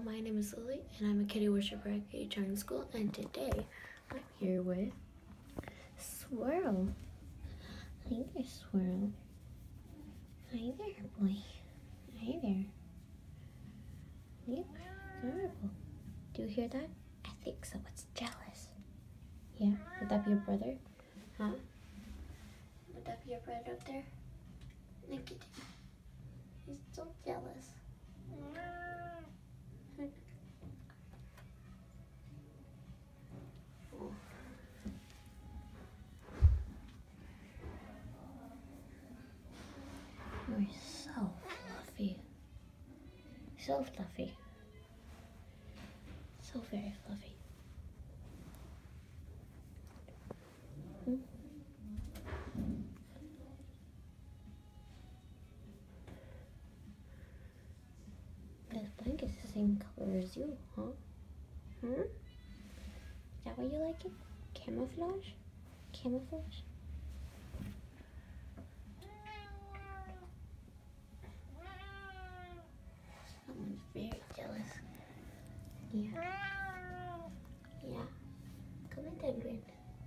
my name is Lily, and I'm a kitty worshiper at Kitty Charming School, and today I'm here with Swirl. Hi there, Swirl. Hi there, boy. Hi there. Yep, adorable. Do you hear that? I think so. It's jealous. Yeah? Would that be your brother? Huh? Would that be your brother up there? Look at him. He's so jealous. You're so fluffy. So fluffy. So very fluffy. This blanket's the same color as you, huh? Is that why you like it? Camouflage? Camouflage? Someone's very jealous. Yeah. Yeah. Come in, Penguin.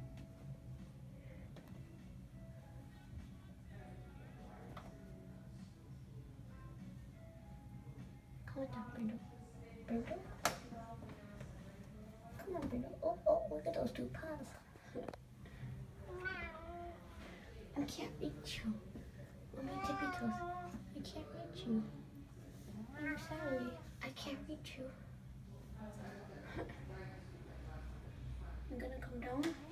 Come on down, Brindle. Brindle? Come on, Brindle. Oh, look at those two paws. I can't reach you. On my tippy toes. I can't reach you. I'm sorry. I can't reach you. I'm gonna come down.